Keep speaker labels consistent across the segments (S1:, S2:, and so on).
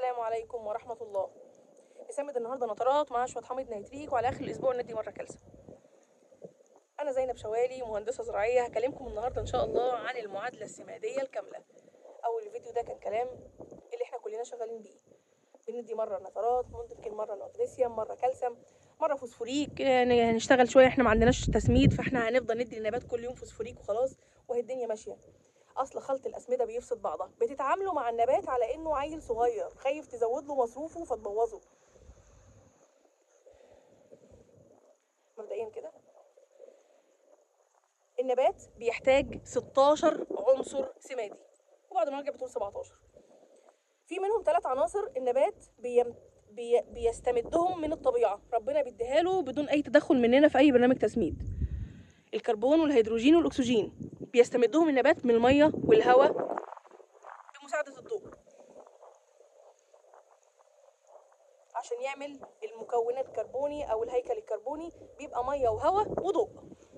S1: السلام عليكم ورحمة الله. نسمد النهارده نطرات مع شوية حامض نيتريك، وعلى آخر الأسبوع ندي مرة كالسيوم. أنا زينب شوالي، مهندسة زراعية. هكلمكم النهارده إن شاء الله عن المعادلة السمادية الكاملة. أول فيديو ده كان كلام اللي إحنا كلنا شغالين بيه. بندي مرة نطرات، ممكن مرة مغنيسيوم، مرة كالسيوم، مرة فوسفوريك. هنشتغل شوية، إحنا ما عندناش تسميد، فإحنا هنفضل ندي للنبات كل يوم فوسفوريك وخلاص، وهي الدنيا ماشية. اصل خلط الاسمده بيفسد بعضها. بتتعاملوا مع النبات على انه عيل صغير خايف تزود له مصروفه فتبوظه. مبدئيا كده النبات بيحتاج 16 عنصر سمادي، وبعد ما ارجع بتقول 17. في منهم 3 عناصر النبات بيستمدهم من الطبيعه، ربنا بيديها له بدون اي تدخل مننا في اي برنامج تسميد. الكربون والهيدروجين والاكسجين بيستمدهم النبات من الميه والهواء بمساعده الضوء عشان يعمل المكونات الكربوني او الهيكل الكربوني، بيبقى ميه وهواء وضوء.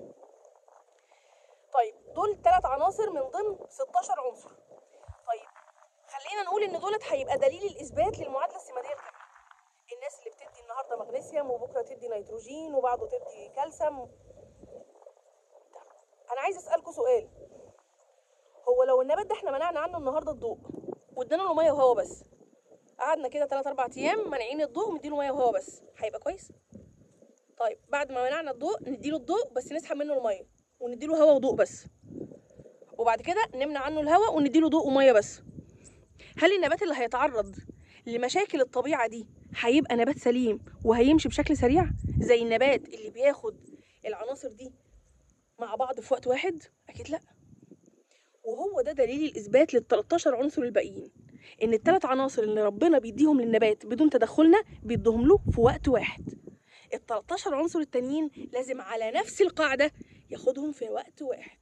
S1: طيب دول 3 عناصر من ضمن 16 عنصر. طيب خلينا نقول ان دولت هيبقى دليل الاثبات للمعادله السماديه الكامله. الناس اللي بتدي النهارده مغنيسيوم وبكره تدي نيتروجين وبعده تدي كالسيوم، انا عايز اسالكم سؤال. هو لو النبات ده احنا منعنا عنه النهارده الضوء وادينا له ميه وهواء بس، قعدنا كده 3-4 ايام مانعين الضوء ومديله ميه وهواء بس، هيبقى كويس؟ طيب بعد ما منعنا الضوء نديله الضوء بس نسحب منه الميه ونديله هواء وضوء بس، وبعد كده نمنع عنه الهواء ونديله ضوء وميه بس. هل النبات اللي هيتعرض لمشاكل الطبيعه دي هيبقى نبات سليم وهيمشي بشكل سريع زي النبات اللي بياخد العناصر دي مع بعض في وقت واحد؟ اكيد لا. وهو ده دليل الاثبات لل13 عنصر الباقيين، ان ال3 عناصر اللي ربنا بيديهم للنبات بدون تدخلنا بيديهم له في وقت واحد. ال13 عنصر التانيين لازم على نفس القاعده ياخدهم في وقت واحد.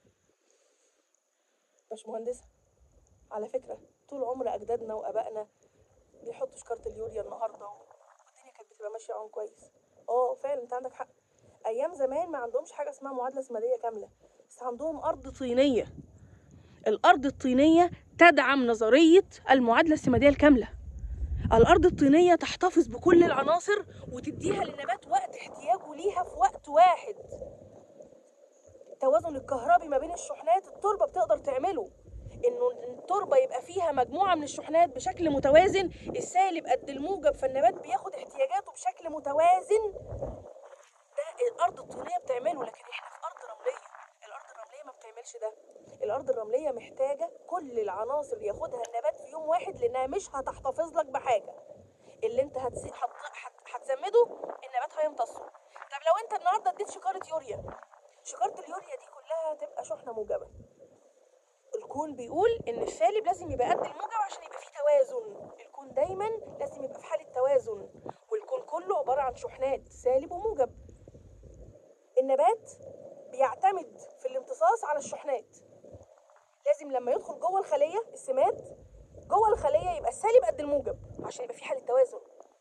S1: باشمهندسه، على فكره طول عمر اجدادنا وابائنا بيحطوا شكاره اليوريا النهارده والدنيا كانت بتبقى ماشيه معاهم كويس. فعلا انت عندك حق. ايام زمان ما عندهمش حاجه اسمها معادله سماديه كامله، بس عندهم ارض طينيه. الارض الطينيه تدعم نظريه المعادله السماديه الكامله. الارض الطينيه تحتفظ بكل العناصر وتديها للنبات وقت احتياجه ليها في وقت واحد. التوازن الكهربي ما بين الشحنات التربه بتقدر تعمله، انه التربه يبقى فيها مجموعه من الشحنات بشكل متوازن، السالب قد الموجب، فالنبات بياخد احتياجاته بشكل متوازن. ده الارض الطينيه بتعمله، لكن احنا في ارض رمليه. الارض الرمليه ما بتعملش ده. الارض الرمليه محتاجه كل العناصر ياخدها النبات في يوم واحد، لانها مش هتحتفظ لك بحاجه. اللي انت هتسمده النبات هيمتصه. طب لو انت النهارده اديت شكاره يوريا، شكاره اليوريا دي كلها تبقى شحنه موجبه. الكون بيقول ان السالب لازم يبقى قد الموجب عشان يبقى فيه توازن. الكون دايما لازم يبقى في حاله توازن، والكون كله عباره عن شحنات سالب وموجب. النبات بيعتمد في الامتصاص على الشحنات. لازم لما يدخل جوه الخليه السماد، جوه الخليه يبقى السالب قد الموجب عشان يبقى في حاله توازن.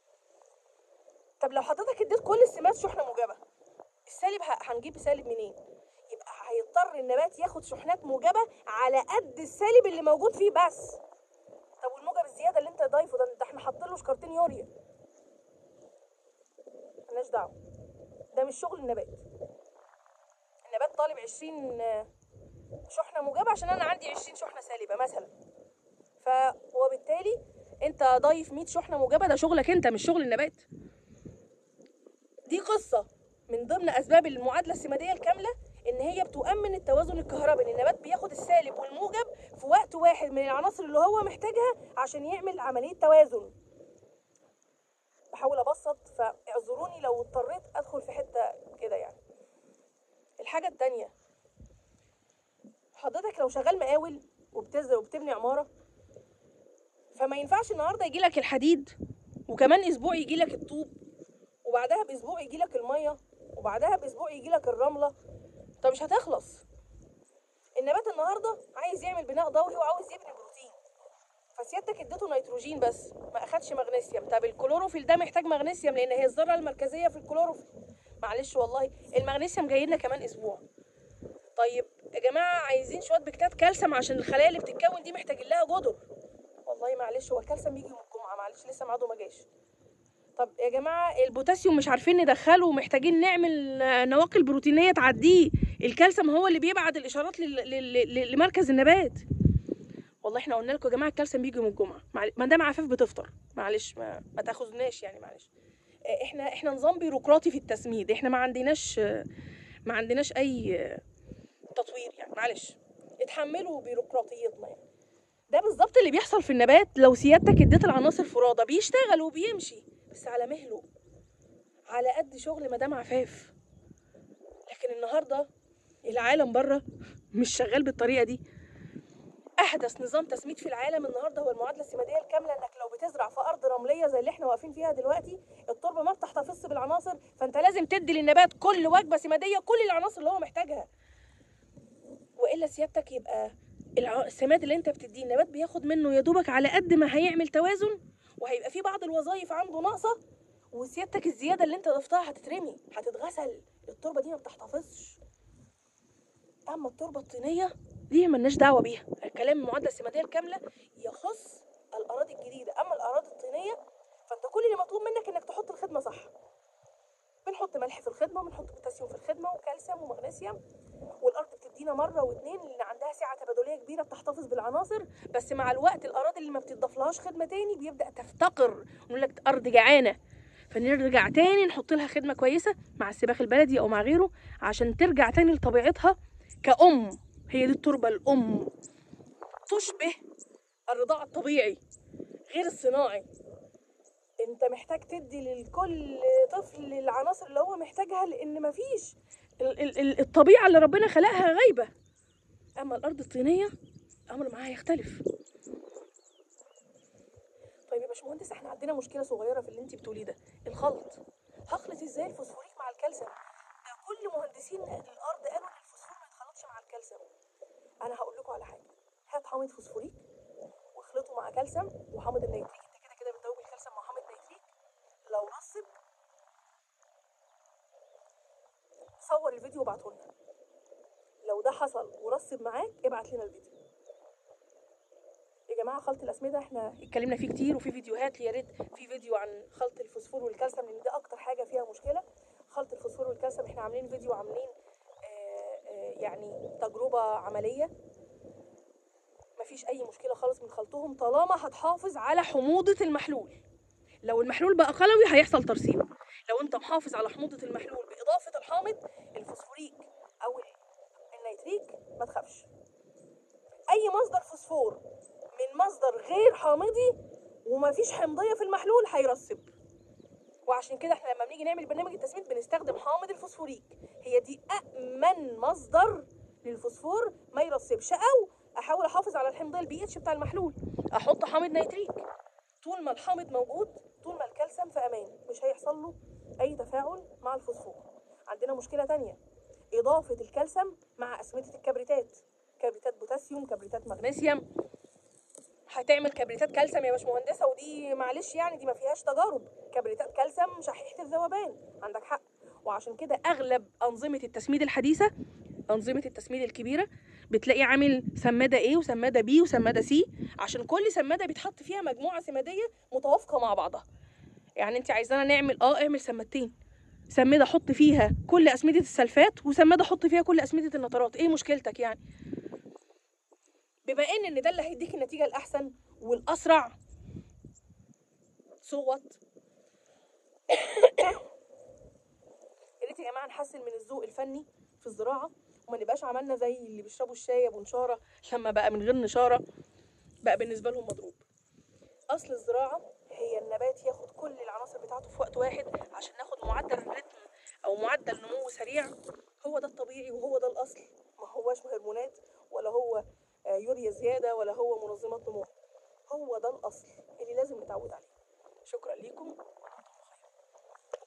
S1: طب لو حضرتك اديت كل السماد شحنه موجبه، السالب هنجيب سالب منين؟ يبقى هيضطر النبات ياخد شحنات موجبه على قد السالب اللي موجود فيه بس. طب والموجب الزياده اللي انت ضايفه ده احنا حاطين له شكارتين يوريا. مالناش دعوه، ده مش شغل النبات. النبات طالب 20 شحنه موجبه عشان انا عندي 20 شحنه سالبه مثلا، وبالتالي انت ضايف 100 شحنه موجبه. ده شغلك انت مش شغل النبات. دي قصه من ضمن اسباب المعادله السماديه الكامله، ان هي بتؤمن التوازن الكهربي، ان النبات بياخد السالب والموجب في وقت واحد من العناصر اللي هو محتاجها عشان يعمل عمليه توازن. بحاول ابسط، فاعذروني لو اضطريت ادخل في حته كده يعني. الحاجه التانيه، حضرتك لو شغال مقاول وبتبني عماره، فما ينفعش النهارده يجيلك الحديد وكمان اسبوع يجيلك الطوب وبعدها باسبوع يجيلك الميه وبعدها باسبوع يجيلك الرمله. طب مش هتخلص. النبات النهارده عايز يعمل بناء ضوئي وعاوز يبني بروتين، فسيادتك اديته نيتروجين بس ما اخدش مغنيسيوم. طب الكلوروفيل ده محتاج مغنيسيوم لان هي الذره المركزيه في الكلوروفيل. معلش والله المغنيسيوم جاي لنا كمان اسبوع. طيب يا جماعه عايزين شويه بكتات كالسيوم عشان الخلايا اللي بتتكون دي محتاجين لها جدر. والله معلش هو الكالسيوم بيجي يوم الجمعه معلش لسه ميعاده ما جاش. طب يا جماعه البوتاسيوم مش عارفين ندخله ومحتاجين نعمل نواقل بروتينيه تعديه، الكالسيوم هو اللي بيبعت الاشارات لمركز النبات. والله احنا قلنا لكم يا جماعه الكالسيوم بيجي من الجمعه، ما دام عفاف بتفطر معلش ما تاخذناش يعني معلش. احنا نظام بيروقراطي في التسميد، احنا ما عندناش اي تطوير يعني، معلش اتحملوا بيروقراطيتنا يعني. ده بالظبط اللي بيحصل في النبات. لو سيادتك اديت العناصر فرادة بيشتغل وبيمشي بس على مهله، على قد شغل مدام عفاف. لكن النهارده العالم بره مش شغال بالطريقه دي. احدث نظام تسميد في العالم النهارده هو المعادله السماديه الكامله، انك لو بتزرع في ارض رمليه زي اللي احنا واقفين فيها دلوقتي التربه ما بتحتفظش بالعناصر، فانت لازم تدي للنبات كل وجبه سماديه كل العناصر اللي هو محتاجها، والا سيادتك يبقى السماد اللي انت بتديه النبات بياخد منه يا دوبك على قد ما هيعمل توازن، وهيبقى في بعض الوظائف عنده ناقصه، وسيادتك الزياده اللي انت ضفتها هتترمي هتتغسل. التربه دي ما بتحتفظش. اما التربه الطينيه دي ملناش دعوه بيها، الكلام المعادله السماديه الكامله يخص الاراضي الجديده. اما الاراضي الطينيه فانت كل اللي مطلوب منك انك تحط الخدمه صح. بنحط ملح في الخدمه وبنحط بوتاسيوم في الخدمه وكالسيوم ومغنيسيوم، والارض بتدينا مره واثنين لان عندها سعه تبادليه كبيره بتحتفظ بالعناصر. بس مع الوقت الاراضي اللي ما بتضافلهاش خدمه تاني بيبدا تفتقر، ونقول لك ارض جعانه، فنرجع تاني نحط لها خدمه كويسه مع السباخ البلدي او مع غيره عشان ترجع تاني لطبيعتها كأم. هي دي التربه الام، تشبه الرضاعه الطبيعي غير الصناعي. انت محتاج تدي لكل طفل العناصر اللي هو محتاجها، لان مفيش الطبيعه اللي ربنا خلقها غايبه. اما الارض الطينيه الامر معاها يختلف. طيب يا باشمهندس احنا عندنا مشكله صغيره في اللي انت بتقوليه ده، الخلط. هخلط ازاي الفوسفوريك مع الكالسيوم؟ ده كل مهندسين الارض قالوا ان الفوسفور ما يتخلطش مع الكالسيوم. انا هقول لكم على حاجه، هات حامض فوسفوريك واخلطه مع كالسيوم وحامض النيتريك، انت كده كده بتدوب الكالسيوم مع حامض نيتريك. لو رسب صور الفيديو وابعته لنا. لو ده حصل ورسب معاك ابعت لنا الفيديو. يا جماعه خلط الاسمده احنا اتكلمنا فيه كتير وفي فيديوهات، يا ريت في فيديو عن خلط الفوسفور والكالسيوم لان ده اكتر حاجه فيها مشكله. خلط الفوسفور والكالسيوم احنا عاملين فيديو، عاملين يعني تجربه عمليه، مفيش اي مشكله خالص من خلطهم طالما هتحافظ على حموضه المحلول. لو المحلول بقى قلوي هيحصل ترسيب. لو انت محافظ على حموضه المحلول باضافه الحامض الفوسفوريك او النيتريك ما تخافش. اي مصدر فوسفور من مصدر غير حامضي ومفيش حمضيه في المحلول هيرسب. وعشان كده احنا لما بنيجي نعمل برنامج التسميد بنستخدم حامض الفوسفوريك، هي دي امن مصدر للفوسفور ما يرسبش. او احاول احافظ على الحمضيه البي اتش بتاع المحلول، احط حامض نيتريك. طول ما الحامض موجود طول ما الكالسيوم في امان، مش هيحصل له اي تفاعل مع الفوسفور. عندنا مشكله تانية، اضافه الكالسيوم مع اسمده الكبريتات، كبريتات بوتاسيوم كبريتات مغنيسيوم. هتعمل كبريتات كالسيوم يا باشمهندسه، ودي معلش يعني دي ما فيهاش تجارب. كبريتات كالسيوم شحيحه الذوبان، عندك حق. وعشان كده اغلب انظمه التسميد الحديثه، انظمه التسميد الكبيره، بتلاقي عامل سماده A وسماده B وسماده C، عشان كل سماده بيتحط فيها مجموعه سماديه متوافقه مع بعضها. يعني انت عايزانا نعمل اعمل سمادتين، سماده حط فيها كل اسمده السلفات وسماده حط فيها كل اسمده النترات، ايه مشكلتك يعني؟ بما ان ده اللي هيديك النتيجه الاحسن والاسرع صوت. يا ريت يا جماعه نحسن من الذوق الفني في الزراعه، وما نبقاش عملنا زي اللي بيشربوا الشاي ابو نشاره لما بقى من غير نشاره بقى بالنسبه لهم مضروب. اصل الزراعه هي النبات ياخد كل العناصر بتاعته في وقت واحد عشان ناخد معدل رتم او معدل نمو سريع. هو ده الطبيعي وهو ده الاصل، ما هواش هرمونات ولا هو يوريا زياده ولا هو منظمات نمو. هو ده الاصل اللي لازم نتعود عليه. شكرا ليكم.